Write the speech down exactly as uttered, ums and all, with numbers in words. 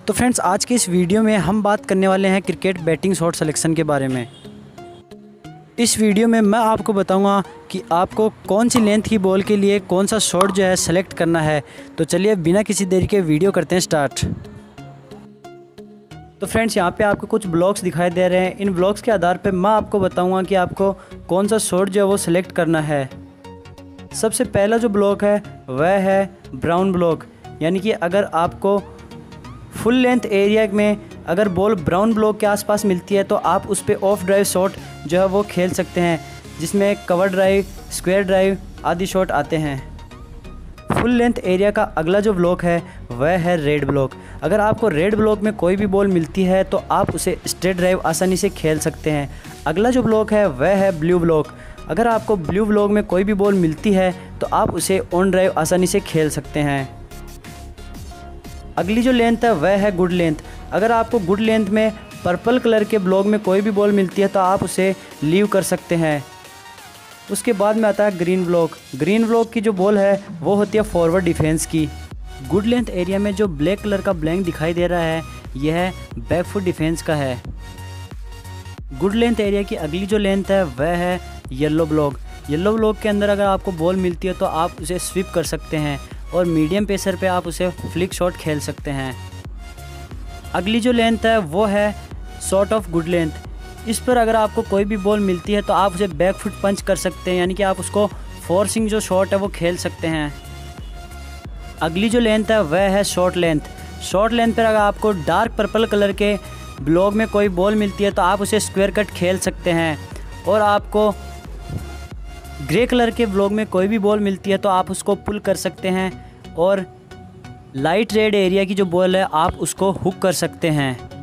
तो फ्रेंड्स, आज के इस वीडियो में हम बात करने वाले हैं क्रिकेट बैटिंग शॉट सिलेक्शन के बारे में। इस वीडियो में मैं आपको बताऊंगा कि आपको कौन सी लेंथ की बॉल के लिए कौन सा शॉट जो है सेलेक्ट करना है। तो चलिए बिना किसी देरी के वीडियो करते हैं स्टार्ट। तो फ्रेंड्स, यहाँ पे आपको कुछ ब्लॉक्स दिखाई दे रहे हैं। इन ब्लॉक्स के आधार पे मैं आपको बताऊंगा कि आपको कौन सा शॉट जो है वो सिलेक्ट करना है। सबसे पहला जो ब्लॉक है वह है ब्राउन ब्लॉक, यानी कि अगर आपको फुल लेंथ एरिया में अगर बॉल ब्राउन ब्लॉक के आसपास मिलती है तो आप उस पर ऑफ ड्राइव शॉट जो है वो खेल सकते हैं, जिसमें कवर ड्राइव, स्क्वायर ड्राइव आदि शॉट आते हैं। फुल लेंथ एरिया का अगला जो ब्लॉक है वह है रेड ब्लॉक। अगर आपको रेड ब्लॉक में कोई भी बॉल मिलती है तो आप उसे स्ट्रेट ड्राइव आसानी से खेल सकते हैं। अगला जो ब्लॉक है वह है ब्लू ब्लॉक। अगर आपको ब्लू ब्लॉक में कोई भी बॉल मिलती है तो आप उसे ऑन ड्राइव आसानी से खेल सकते हैं। अगली जो लेंथ है वह है गुड लेंथ। अगर आपको गुड लेंथ में पर्पल कलर के ब्लॉक में कोई भी बॉल मिलती है तो आप उसे लीव कर सकते हैं। उसके बाद में आता है ग्रीन ब्लॉक। ग्रीन ब्लॉक की जो बॉल है वो होती है फॉरवर्ड डिफेंस की। गुड लेंथ एरिया में जो ब्लैक कलर का ब्लैंक दिखाई दे रहा है यह बैक फुट डिफेंस का है। गुड लेंथ एरिया की अगली जो लेंथ है वह है येलो ब्लॉक। येलो ब्लॉक के अंदर अगर आपको बॉल मिलती है तो आप उसे स्वीप कर सकते हैं और मीडियम पेसर पे आप उसे फ्लिक शॉट खेल सकते हैं। अगली जो लेंथ है वो है शॉट ऑफ गुड लेंथ। इस पर अगर आपको कोई भी बॉल मिलती है तो आप उसे बैक फुट पंच कर सकते हैं, यानी कि आप उसको फोर्सिंग जो शॉट है वो खेल सकते हैं। अगली जो लेंथ है वह है शॉर्ट लेंथ। शॉर्ट लेंथ पर अगर आपको डार्क पर्पल कलर के ब्लॉक में कोई बॉल मिलती है तो आप उसे स्क्वायर कट खेल सकते हैं, और आपको ग्रे कलर के ब्लॉक में कोई भी बॉल मिलती है तो आप उसको पुल कर सकते हैं, और लाइट रेड एरिया की जो बॉल है आप उसको हुक कर सकते हैं।